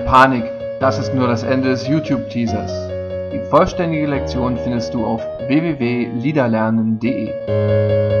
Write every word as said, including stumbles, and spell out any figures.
Panik, das ist nur das Ende des YouTube-Teasers. Die vollständige Lektion findest du auf w w w punkt liederlernen punkt de.